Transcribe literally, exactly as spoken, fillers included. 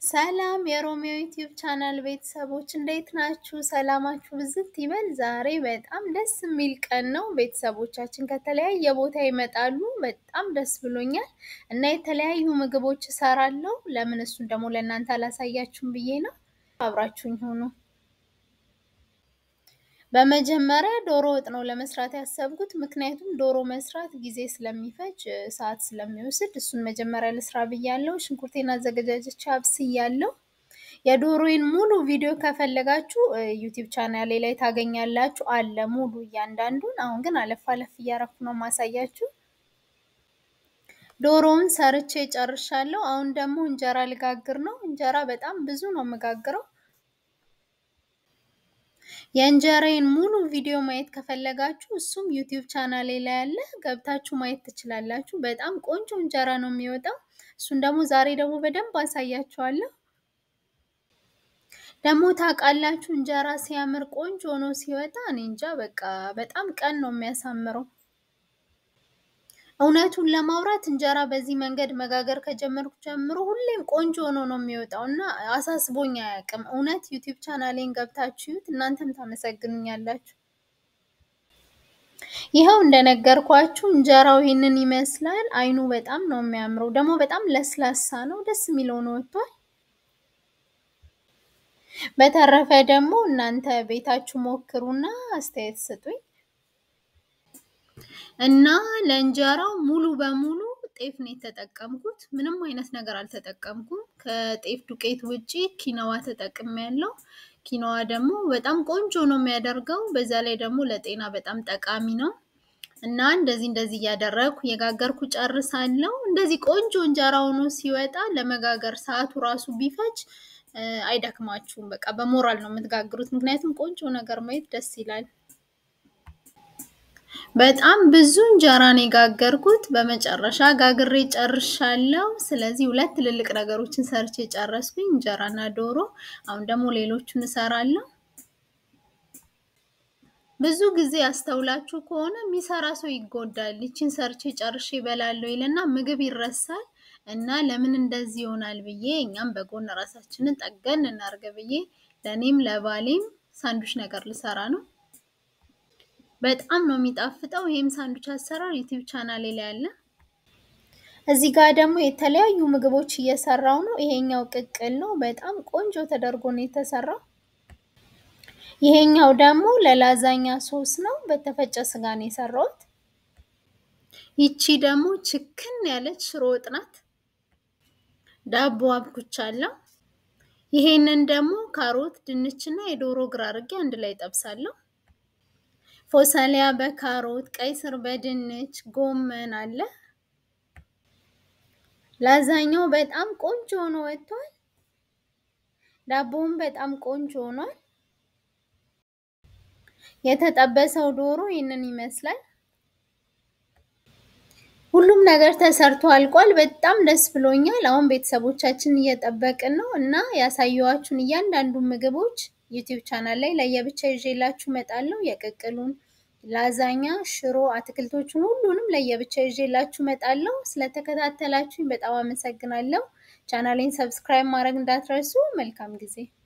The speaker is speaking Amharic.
ሰላም የሮሚዮ ዩቲዩብ ቻናል ቤተሰቦች እንዴት ናችሁ? ሰላማችሁ ብዝት ይበል። ዛሬ በጣም ደስ የሚል ቀን ነው። ቤተሰቦቻችን ከተለያየ ቦታ ይመጣሉ። በጣም ደስ ብሎኛል እና የተለያዩ ምግቦች እሰራለሁ። ለምን እሱን ደግሞ ለእናንተ አላሳያችሁም ብዬ ነው። አብራችሁኝ ሁኑ። በመጀመሪያ ዶሮ ወጥ ነው ለመስራት ያሰብኩት። ምክንያቱም ዶሮ መስራት ጊዜ ስለሚፈጅ ሰዓት ስለሚወስድ እሱን መጀመሪያ ልስራ ብያለሁ። ሽንኩርቴን አዘገጃጅቼ አብስያለሁ። የዶሮዬን ሙሉ ቪዲዮ ከፈለጋችሁ ዩቲዩብ ቻናሌ ላይ ታገኛላችሁ አለ ሙሉ እያንዳንዱን። አሁን ግን አለፍ አለፍ እያረኩ ነው ማሳያችሁ። ዶሮውን ሰርቼ ጨርሻለሁ። አሁን ደግሞ እንጀራ ልጋግር ነው። እንጀራ በጣም ብዙ ነው መጋግረው። የእንጀራዬን ሙሉ ቪዲዮ ማየት ከፈለጋችሁ እሱም ዩቲዩብ ቻናሌ ላይ አለ፣ ገብታችሁ ማየት ትችላላችሁ። በጣም ቆንጆ እንጀራ ነው የሚወጣው። እሱን ደግሞ ዛሬ ደግሞ በደንብ አሳያችኋለሁ። ደግሞ ታውቃላችሁ እንጀራ ሲያምር ቆንጆ ሆኖ ሲወጣ እኔ እንጃ በቃ በጣም ቀን ነው የሚያሳምረው። እውነቱን ለማውራት እንጀራ በዚህ መንገድ መጋገር ከጀመርኩ ጀምሮ ሁሌም ቆንጆ ሆኖ ነው የሚወጣውና አሳስቦኝ አያውቅም። እውነት ዩቲዩብ ቻናሌን ገብታችሁት እናንተም ታመሰግኑኛላችሁ። ይሄው እንደነገርኳችሁ እንጀራው ይሄንን ይመስላል። አይኑ በጣም ነው የሚያምረው። ደግሞ በጣም ለስላሳ ነው፣ ደስ የሚለው ነው ወጥቷል። በተረፈ ደግሞ እናንተ ቤታችሁ ሞክሩና አስተያየት ስጡኝ። እና ለእንጀራው ሙሉ በሙሉ ጤፍ ነው የተጠቀምኩት። ምንም አይነት ነገር አልተጠቀምኩም። ከጤፍ ዱቄት ውጪ ኪኖዋ ተጠቅሜያለሁ። ኪኖዋ ደግሞ በጣም ቆንጆ ነው የሚያደርገው። በዛ ላይ ደግሞ ለጤና በጣም ጠቃሚ ነው። እና እንደዚህ እንደዚህ ያደረኩ የጋገርኩ ጨርሳለሁ። እንደዚህ ቆንጆ እንጀራ ሆኖ ሲወጣ ለመጋገር ሰዓቱ ራሱ ቢፈጅ አይደክማችሁም። በቃ በሞራል ነው የምትጋግሩት። ምክንያቱም ቆንጆ ነገር ማየት ደስ ይላል። በጣም ብዙ እንጀራ ነው የጋገርኩት። በመጨረሻ ጋግሬ ጨርሻለሁ። ስለዚህ ሁለት ትልልቅ ነገሮችን ሰርቼ ጨረስኩኝ፣ እንጀራና ዶሮ። አሁን ደግሞ ሌሎቹን እሰራለሁ። ብዙ ጊዜ አስተውላችሁ ከሆነ የሚሰራ ሰው ይጎዳል። እቺን ሰርቼ ጨርሼ እበላለሁ ይልና ምግብ ይረሳል። እና ለምን እንደዚህ ይሆናል ብዬ እኛም በጎን ራሳችንን ጠገን እናርገ ብዬ ለኔም ለባሌም ሳንዱች ነገር ልሰራ ነው። በጣም ነው የሚጣፍጠው። ይሄም ሳንዱች አሰራር ዩቲዩብ ቻናሌ ላይ አለ። እዚህ ጋር ደግሞ የተለያዩ ምግቦች እየሰራው ነው። ይሄኛው ቅቅል ነው። በጣም ቆንጆ ተደርጎ ነው የተሰራው። ይሄኛው ደግሞ ለላዛኛ ሶስ ነው። በተፈጨ ስጋ ነው የሰራሁት። ይቺ ደግሞ ችክን ያለች ሽሮ ወጥ ናት። ዳቦ አብኩቻለሁ። ይሄንን ደግሞ ካሮት፣ ድንችና የዶሮ እግር አድርጌ አንድ ላይ ጠብሳለሁ። ፎሰሊያ በካሮት፣ ቀይ ስር በድንች፣ ጎመን አለ። ላዛኛው በጣም ቆንጆ ሆኖ ወጥቷል። ዳቦውም በጣም ቆንጆ ሆኗል። የተጠበሰው ዶሮ ይሄንን ይመስላል። ሁሉም ነገር ተሰርቶ አልቋል። በጣም ደስ ብሎኛል። አሁን ቤተሰቦቻችን እየጠበቅን ነው እና ያሳየዋችሁን እያንዳንዱ ምግቦች ዩቲዩብ ቻናል ላይ ለየብቻ ይዤላችሁ መጣለሁ። የቅቅሉን፣ ላዛኛ፣ ሽሮ፣ አትክልቶቹን ሁሉንም ለየብቻ ይዤላችሁ መጣለሁ። ስለተከታተላችሁኝ በጣም አመሰግናለሁ። ቻናሌን ሰብስክራይብ ማድረግ እንዳትረሱ። መልካም ጊዜ